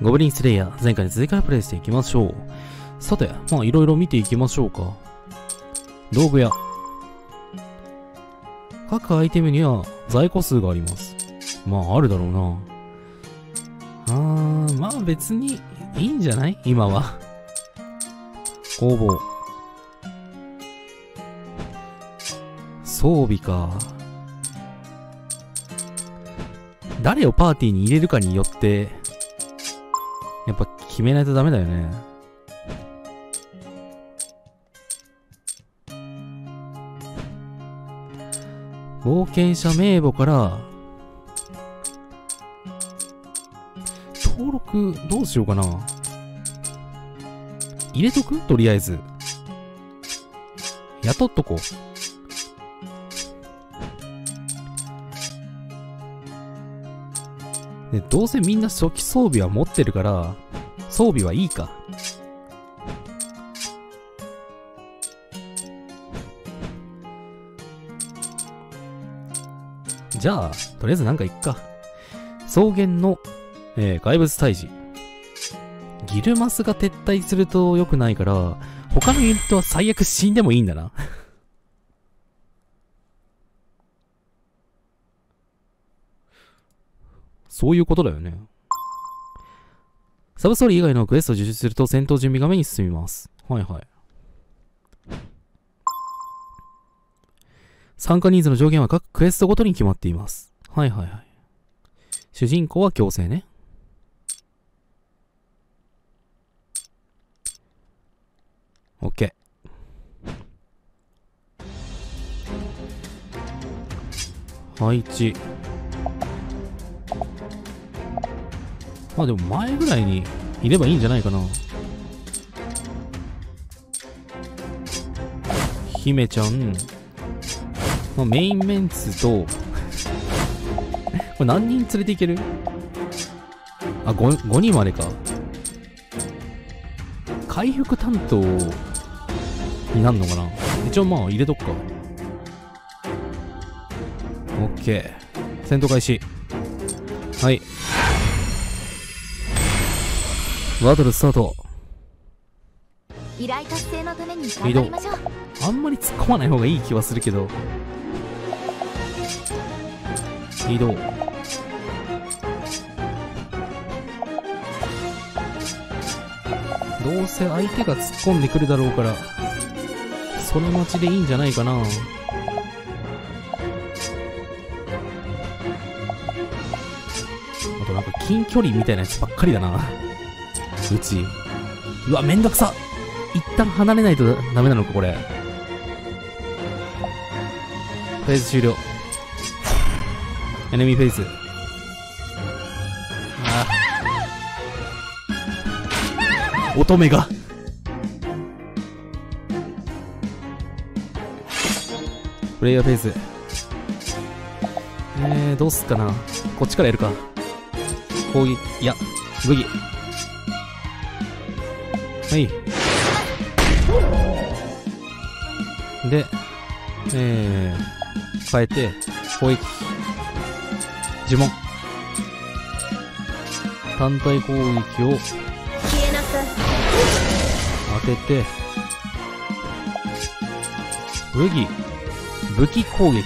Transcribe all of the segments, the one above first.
ゴブリンスレイヤー、前回に続きからプレイしていきましょう。さて、まあいろいろ見ていきましょうか。道具屋。各アイテムには在庫数があります。まああるだろうな。まあ別にいいんじゃない？今は。工房。装備か。誰をパーティーに入れるかによって、やっぱ決めないとダメだよね。冒険者名簿から登録どうしようかな。入れとく？とりあえず雇っとこう。でどうせみんな初期装備は持ってるから装備はいいか。じゃあとりあえずなんかいっか。草原の、怪物退治。ギルマスが撤退すると良くないから他のユニットは最悪死んでもいいんだな。そういうことだよね。サブストーリー以外のクエストを受注すると戦闘準備画面に進みます。はいはい。参加人数の上限は各クエストごとに決まっています。はいはいはい。主人公は強制ね。OK。配置。まあでも前ぐらいにいればいいんじゃないかな。姫ちゃん、まあ、メインメンツとこれ何人連れていける？あ、5人までか。回復担当になるのかな。一応まあ入れとくか。 OK。 戦闘開始。はい、バトルスタート。 依頼達成のために頑張りましょう。 あんまり突っ込まない方がいい気はするけど。移動。どうせ相手が突っ込んでくるだろうからその待ちでいいんじゃないかな。あとなんか近距離みたいなやつばっかりだな。うち。うわ、めんどくさ。一旦離れないとダメなのか、これ。フェーズ終了。エネミーフェイス。乙女が。プレイヤーフェイス。どうすっかな。こっちからやるか。攻撃、いや、武器。はい。で、変えて、攻撃。呪文。単体攻撃を当てて、武器攻撃。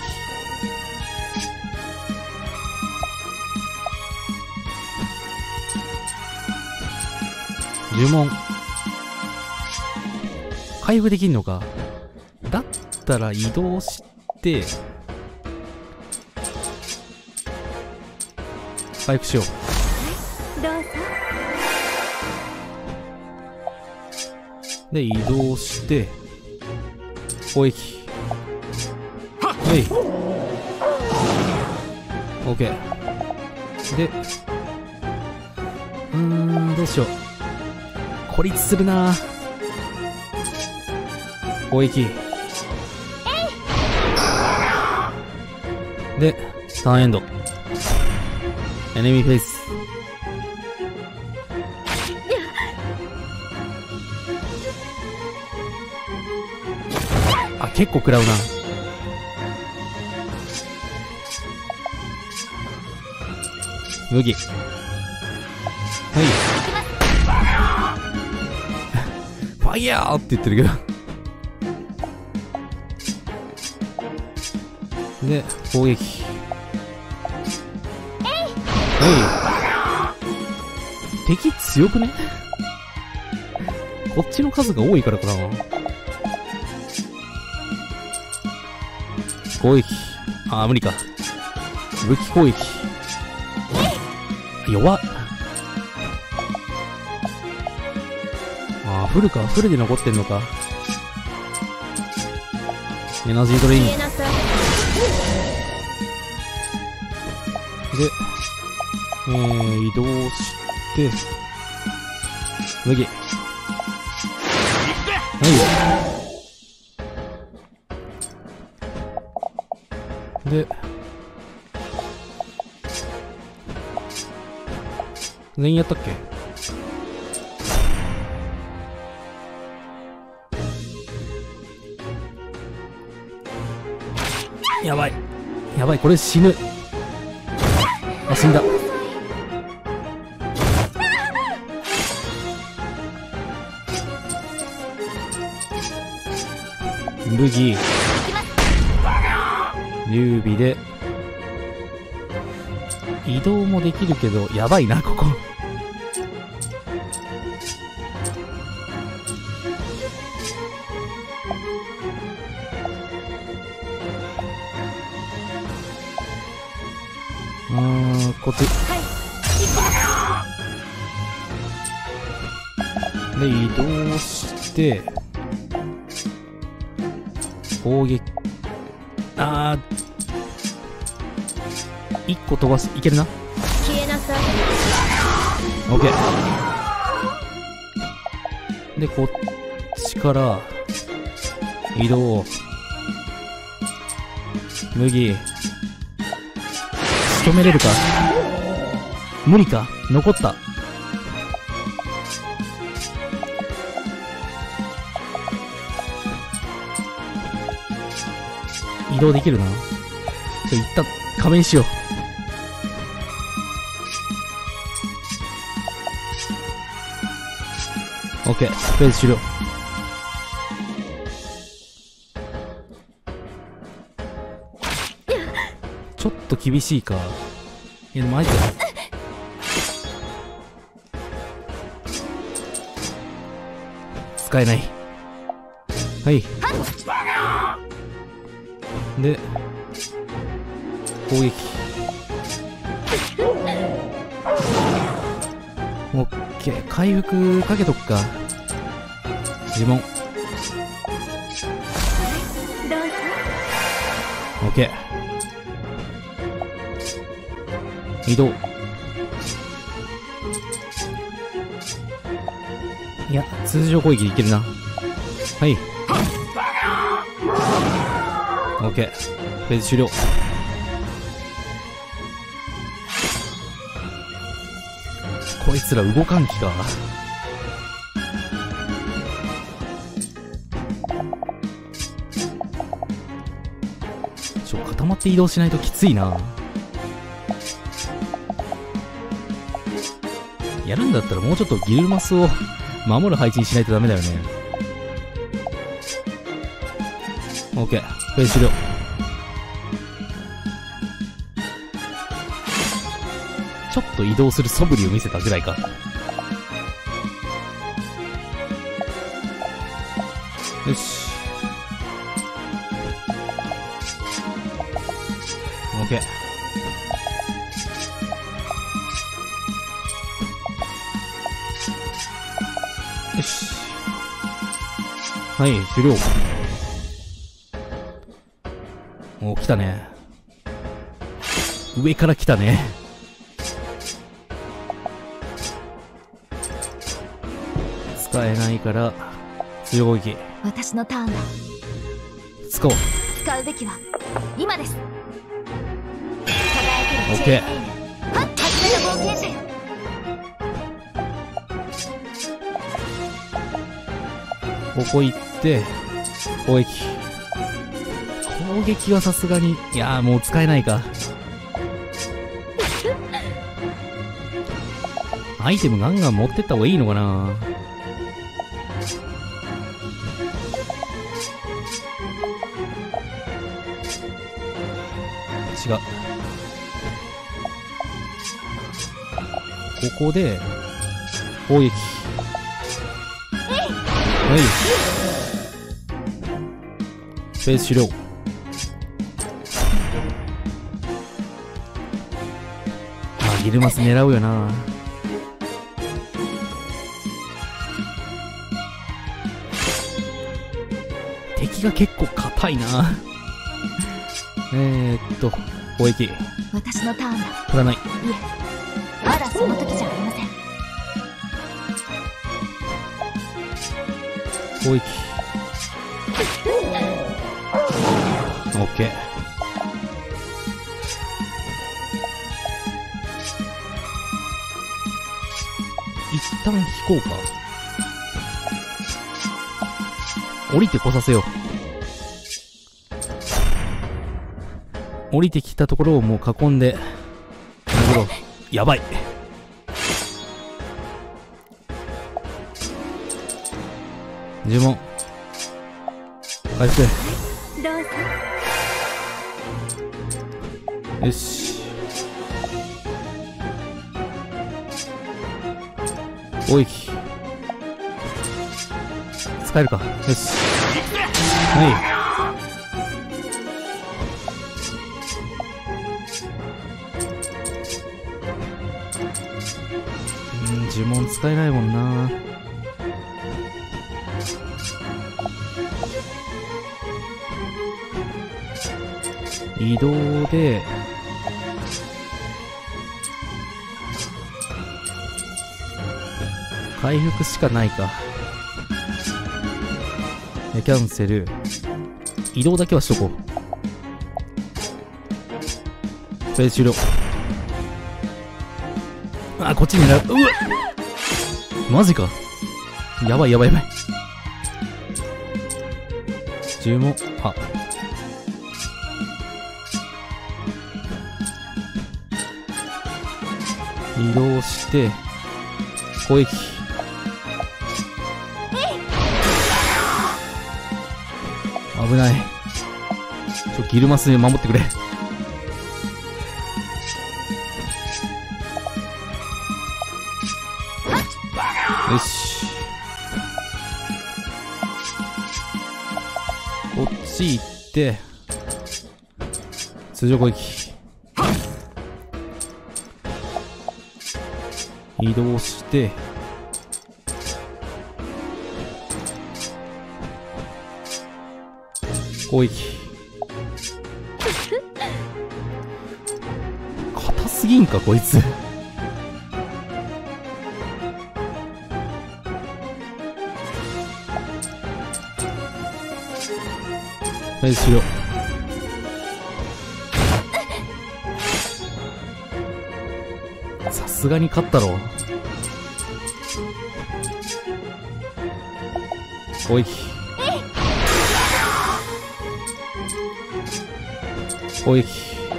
呪文。回復できんのか。だったら移動して、回復しよう。 どうぞ。 で、移動して、攻撃。はい。OK。で、どうしよう。孤立するな。攻撃。で、ターンエンド。エネミーフェイス。あ、結構食らうな。麦。はい。 ァイヤーって言ってるけど。で、攻撃。敵強くね？こっちの数が多いからかな。攻撃。あー、無理か。武器攻撃。弱っ。あー、フルか。フルで残ってんのか。エナジードレイン。で、移動して、麦。はい。で、全員やったっけ？やばい。やばい、これ死ぬ。あ、死んだ。武器劉備で移動もできるけど、やばいな、ここ。こっち。で、移動して、攻撃。あー。1個飛ばす。いけるな。 消えなさい。 オッケー。で、こっちから、移動。麦。仕留めれるか？無理か？残った。移動できるな。一旦仮面しよう。オッケー。フェーズ終了。ちょっと厳しいか。いや、でもあいつ使えない。はい。で、攻撃。オッケー。回復かけとくか。呪文。オッケー。移動。いや、通常攻撃でいけるな。はい。オッケー。フェーズ終了。こいつら動かん気か。固まって移動しないときついな。やるんだったらもうちょっとギルマスを守る配置にしないとダメだよね。オッケー。フェーズ終了。ちょっと移動する素振りを見せたぐらいか。よし。オッケー。よし。はい、終了。お、来たね。上から来たね。使えないから、強攻撃。 私のターンだ。 使おう。 使うべきは、今です。 オッケー。 はっ、初めて冒険者よ。 ここ行って、攻撃。攻撃はさすがに、いやーもう使えないか。アイテムガンガン持ってった方がいいのかな。 違う。ここで、攻撃。はい。フェース終了。ギルマス狙うよな。敵が結構硬いな。攻撃。 私のターンだ。 振らない。 いえ、まだその時じゃありません。 攻撃。オッケー。一旦引こうか。降りてこさせよう。降りてきたところをもう囲んで。なるほど。やばい。呪文。回復。 どうぞ。 よし。攻撃。使えるか。よし。はい。呪文使えないもんな。移動で回復しかないか。キャンセル。移動だけはしとこう。フェーズ終了。あ、こっち狙う。うわっ、マジか。やばいやばいやばい。呪文、あ。移動して、攻撃。危ない。ギルマスで守ってくれ。よし。こっち行って、通常攻撃。移動して、攻撃。硬すぎんかこいつ。フェイスしろ。さすがに勝ったろ。攻撃。攻撃。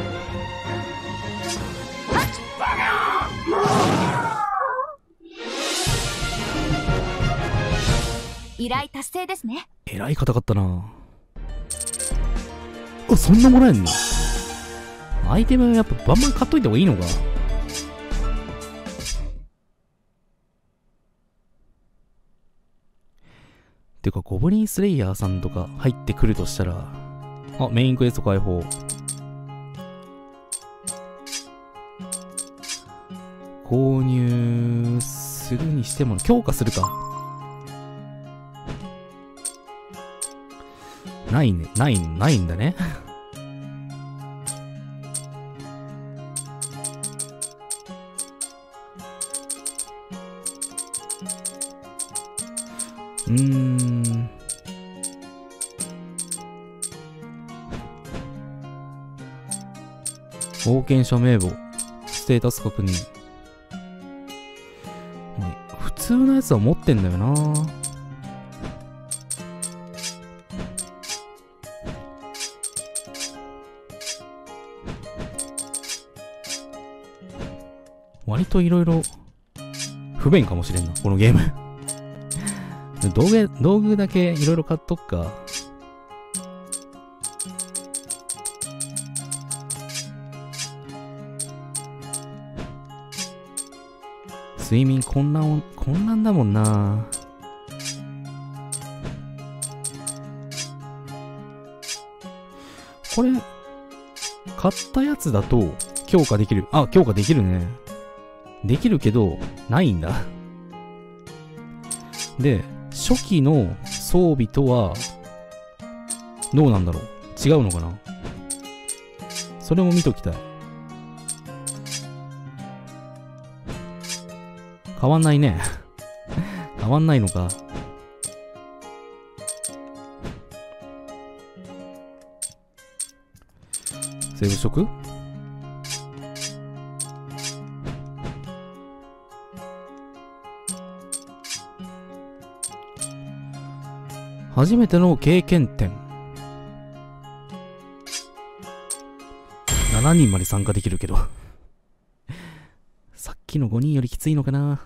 依頼達成ですね。 えらい硬かったな。あ、そんなもらえんの？アイテムやっぱバンバン買っといた方がいいのか。てかゴブリンスレイヤーさんとか入ってくるとしたら、あ、メインクエスト解放。購入するにしても強化するか。ないね、ないんだね。冒険者名簿、ステータス確認。普通のやつは持ってんだよな。割といろいろ不便かもしれんな、このゲーム。道具だけいろいろ買っとくか。 睡眠混乱だもんな。これ、買ったやつだと強化できる。あ、強化できるね。できるけど、ないんだ。で、初期の装備とは、どうなんだろう。違うのかな。それも見ときたい。変わんないね。変わんないのか。セーブしとく？初めての経験点。7人まで参加できるけど。さっきの5人よりきついのかな。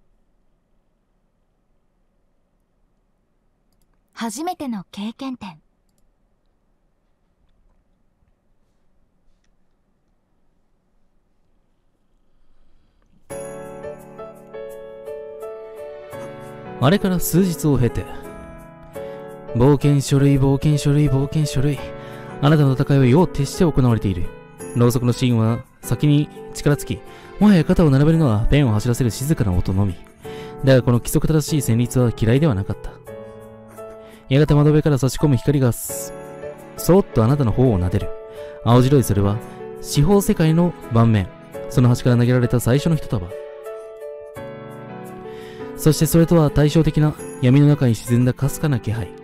初めての経験点。 あれから数日を経て、冒険書類、冒険書類、冒険書類。あなたの戦いは夜を徹して行われている。ろうそくのシーンは先に力尽き、もはや肩を並べるのはペンを走らせる静かな音のみ。だがこの規則正しい旋律は嫌いではなかった。やがて窓辺から差し込む光がそーっとあなたの方を撫でる。青白いそれは四方世界の盤面。その端から投げられた最初の一束。そしてそれとは対照的な闇の中に沈んだかすかな気配。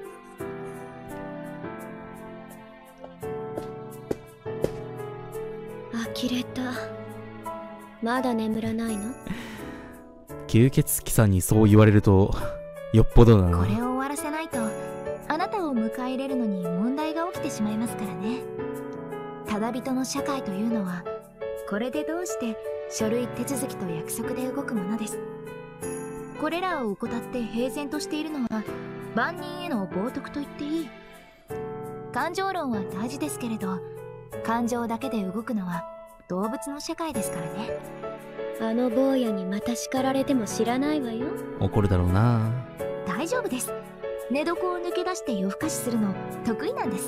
呆れた。まだ眠らないの？ 吸血鬼さんにそう言われるとよっぽどだな。 これを終わらせないとあなたを迎え入れるのに問題が起きてしまいますからね。ただ人の社会というのはこれでどうして書類手続きと約束で動くものです。これらを怠って平然としているのは万人への冒涜と言っていい。感情論は大事ですけれど、感情だけで動くのは動物の社会ですからね。 あの坊やにまた叱られても知らないわよ。 怒るだろうな。 大丈夫です。寝床を抜け出して夜更かしするの得意なんです。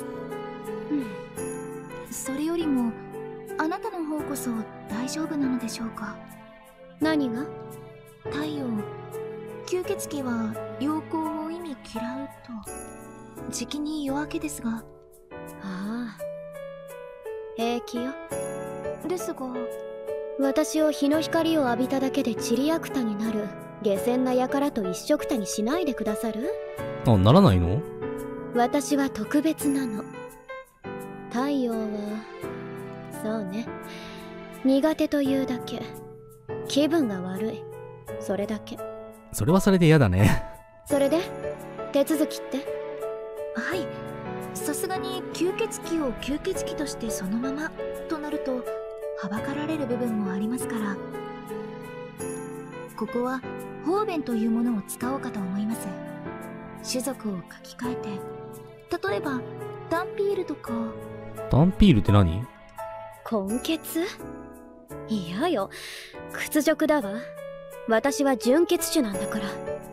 それよりもあなたの方こそ大丈夫なのでしょうか。 何が？ 太陽、吸血鬼は陽光を意味嫌うと。じきに夜明けですが。 ああ、平気よ。 ですが、 私を日の光を浴びただけでチリアクタになる下賤な輩と一緒くたにしないでくださる？ あ、ならないの？ 私は特別なの。太陽はそうね、苦手というだけ。気分が悪い、それだけ。 それはそれで嫌だね。 それで手続きって？ はい、さすがに吸血鬼を吸血鬼としてそのままとなるとはばかられる部分もありますから、ここは方便というものを使おうかと思います。種族を書き換えて、例えばダンピールとか。 ダンピールって何？ 根血？嫌よ、屈辱だわ。私は純血種なんだから。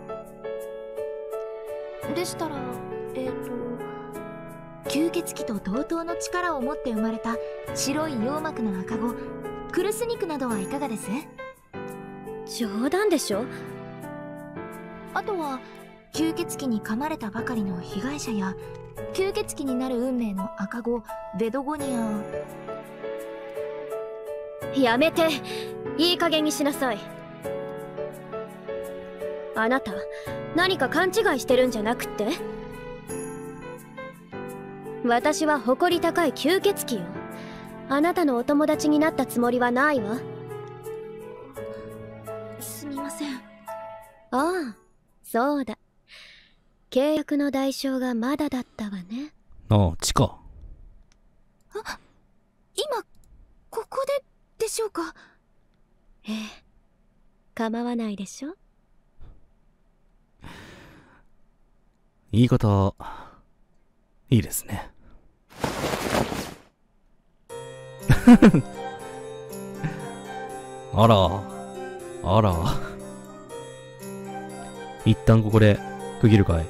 でしたら吸血鬼と同等の力を持って生まれた白い羊膜の赤子クルスニクなどはいかがです？ 冗談でしょ。 あとは吸血鬼に噛まれたばかりの被害者や吸血鬼になる運命の赤子ベドゴニア。 やめて、いい加減にしなさい。あなた何か勘違いしてるんじゃなくって？私は誇り高い吸血鬼よ。あなたのお友達になったつもりはないわ。 すみません。 ああ、そうだ。契約の代償がまだだったわね。 ああ、地下。 あ、今ここででしょうか？ ええ、構わないでしょ。 言い方いいですね。あら、 あら。一旦ここで区切るかい。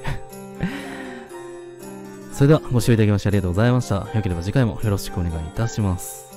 それではご視聴いただきましてありがとうございました。よければ次回もよろしくお願いいたします。